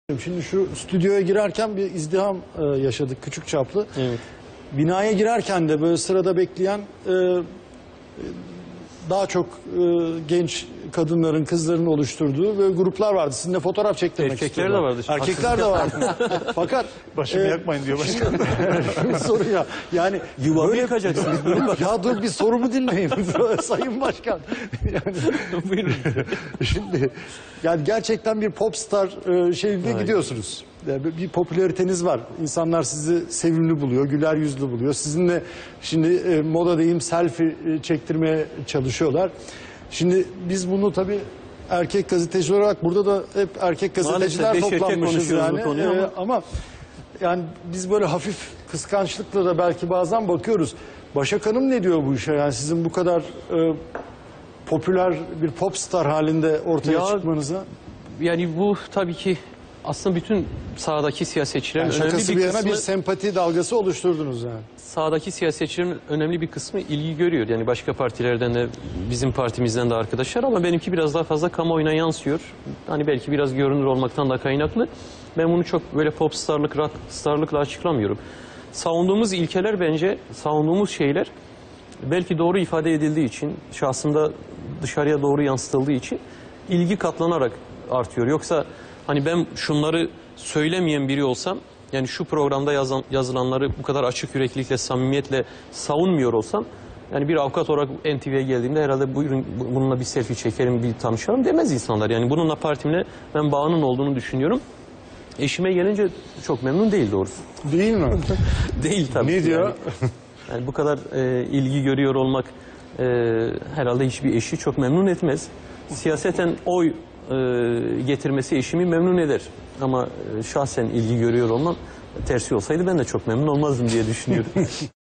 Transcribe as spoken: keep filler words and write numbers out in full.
Şimdi şu stüdyoya girerken bir izdiham e, yaşadık küçük çaplı. Evet. Binaya girerken de böyle sırada bekleyen e, daha çok e, genç kadınların, kızların oluşturduğu böyle gruplar vardı. Sizinle fotoğraf çektirmek Erkekler istiyorlar. de vardı. Erkekler de vardı. Fakat Başımı e, yakmayın diyor başkan. şu soru ya. Yani Yuvamı böyle- yıkacaksınız. Ya dur bir sorumu dinleyin Sayın Başkan. Yani, Buyurun. şimdi yani gerçekten bir popstar e, şeyinde Aynen. gidiyorsunuz. Yani bir popülariteniz var. İnsanlar sizi sevimli buluyor, güler yüzlü buluyor. Sizinle şimdi e, moda diyeyim selfie e, çektirmeye çalışıyorlar. Şimdi biz bunu tabii erkek gazeteci olarak burada da hep erkek gazeteciler beş erkek toplanmışız konuşuyoruz bu yani. konuyu ama- E, ama yani biz böyle hafif kıskançlıkla da belki bazen bakıyoruz. Başak Hanım ne diyor bu işe? Yani sizin bu kadar e, popüler bir popstar halinde ortaya Ya- çıkmanıza. Yani bu tabii ki aslında bütün sahadaki siyasetçilerin Yani önemli şakası bir bir yana kısmı, bir sempati dalgası oluşturdunuz yani. sahadaki siyasetçilerin önemli bir kısmı ilgi görüyor. Yani başka partilerden de bizim partimizden de arkadaşlar ama benimki biraz daha fazla kamuoyuna yansıyor. Hani belki biraz görünür olmaktan da kaynaklı. Ben bunu çok böyle popstarlık, rockstarlıkla açıklamıyorum. Savunduğumuz ilkeler bence, savunduğumuz şeyler belki doğru ifade edildiği için, şahsında dışarıya doğru yansıtıldığı için ilgi katlanarak artıyor. Yoksa hani ben şunları söylemeyen biri olsam, yani şu programda yazan, yazılanları bu kadar açık yüreklilikle, samimiyetle savunmuyor olsam, yani bir avukat olarak N T V'ye geldiğimde herhalde buyurun bununla bir selfie çekelim, bir tanışalım demez insanlar. Yani bununla partimle ben bağının olduğunu düşünüyorum. Eşime gelince çok memnun değil doğrusu. Değil mi? Değil tabii. Ne ki diyor? Yani, yani bu kadar e, ilgi görüyor olmak e, herhalde hiçbir eşi çok memnun etmez. Siyaseten oy e, getirmesi eşimi memnun eder. Ama e, şahsen ilgi görüyor olmam tersi olsaydı ben de çok memnun olmazdım diye düşünüyorum.